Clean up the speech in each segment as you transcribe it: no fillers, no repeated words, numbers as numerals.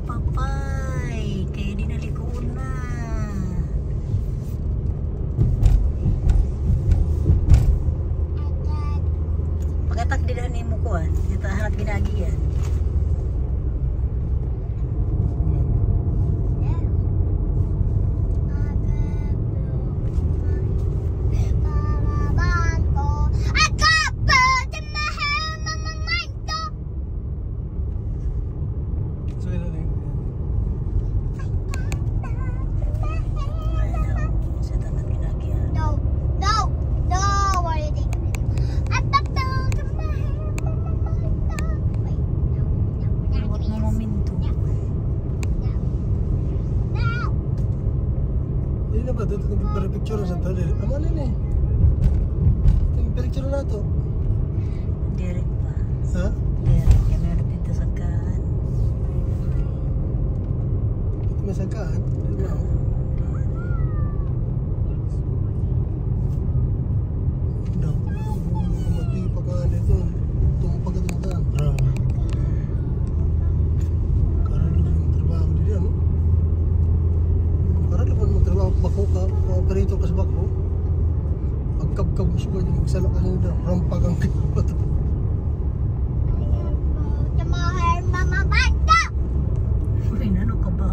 papay. Kaya di nalikuon na. Pagatak di na mo kuhan. Ito hangat ginagiyan. Picture sa tali. Ama na ni. Picture na to. Direct pa. Ha? Direct. Kaya meron dito sa kaan. Dito may sa kaan? Daw. Mati pa ka dito. Tumpag ka dito. Karalo yung trabaho dito, ano? Karalo pa yung trabaho. Bako ka. Operator ka sa bako. Pagkab-kab mo siya. Magsalak ka nila. Rampag ang kipat. Uy, ano ka ba?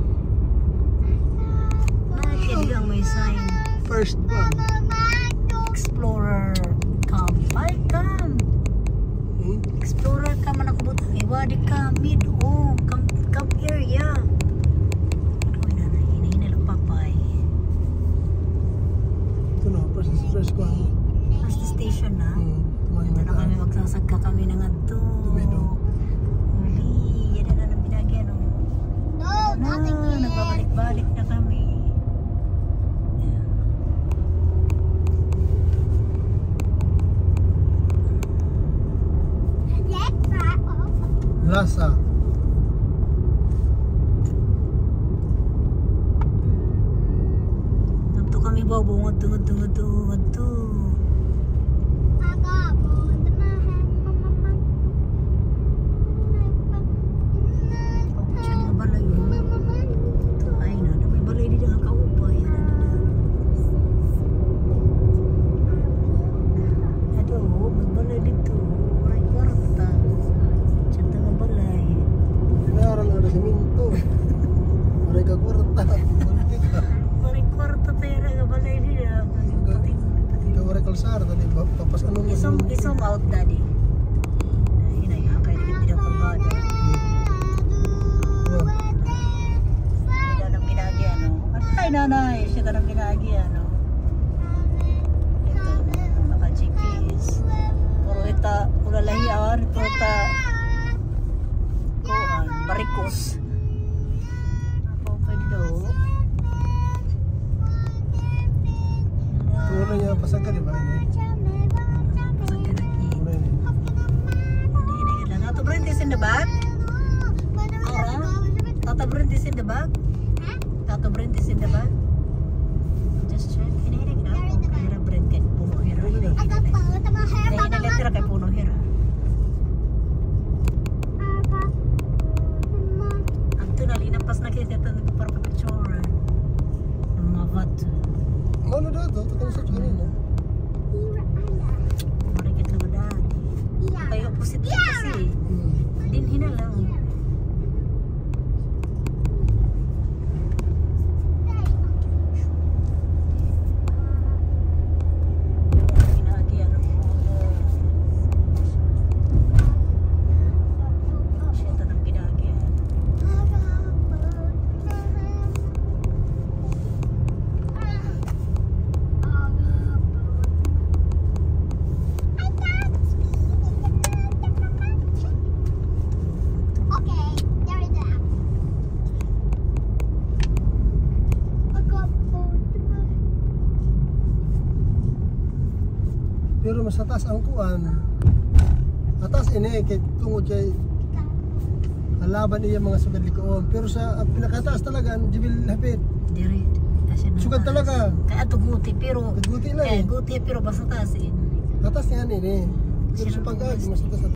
Bakit lang may sign? First one. Explorer Camp. Ay, Camp. Explorer Camp. Ano ko ba? Iwadi Camp. Mid-o. Camp area. Uy, nanay. Hinahinal ang papay. Ito na. First one. First station na. Ito na kami. Magsasagka kami ng adto. Tumedo. Uli. Yan na lang binagyan. Nagbabalik-balik na kami. Lasa. Nagto kami babo. Ngadto. Siya nga balay yun. Ay na. May balay din ang kaupay. Ado, may balay dito. Maray kwarta. Siya nga balay. Pinaral na si Minto. Maray ka kwarta. Balik ka. Maray kwarta tayo nga balay nila. Ikaw maray kalsar. Papas ano mo. Isom out, daddy. Hinay, kaya hindi na pagbada. Siya nang binagi, ano? Ay, nanay, siya nang binagi, ano? Ito, naka-GPS. Puro ita, ulalahian, puro ita, kuhan, barikos. Ako, pwede daw. Tulo niya pasag ka, di ba? Tato Brindis in the back? Tato Brindis in the back? Tato Brindis in the back? Just check. Hinahinig na ako. Kahira Brind kay puno hira. Hinahinig kay puno hira. Ang tunal, inampas na kita ito para pa-picture. Mavat. Ano daw ito? Ito sa kanina. Marikit na dati. Kaya opposite kasi. Din hinalang. Pero mas atas ang kuan. Atas ini kay tungod kay alaban iya mga sugad likoon. Pero sa pinakataas talaga jibil hapit. Diri. Sugad talaga. Kaya to guti pero Guti lang. guti pero basta tasin. Atas yan ini. Pero sa pag-agi mas atas.